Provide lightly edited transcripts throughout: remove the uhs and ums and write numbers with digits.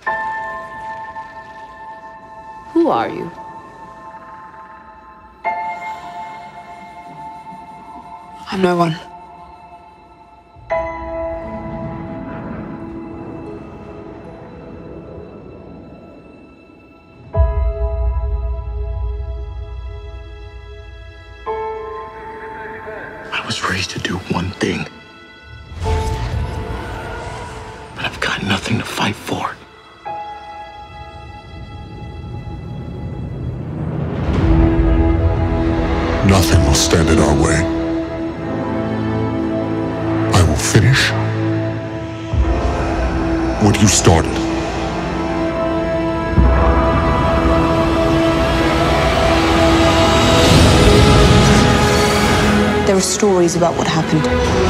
Who are you? I'm no one. I was raised to do one thing. But I've got nothing to fight for. Nothing will stand in our way. I will finish what you started. There are stories about what happened.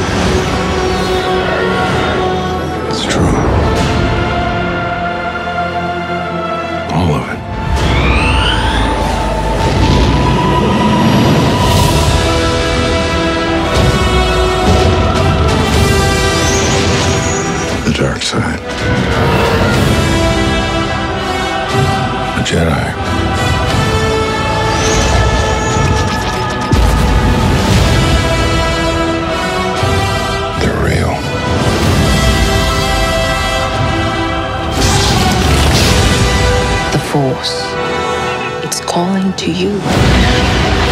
It's true. All of it. The dark side. A Jedi. They're real. The Force. It's calling to you.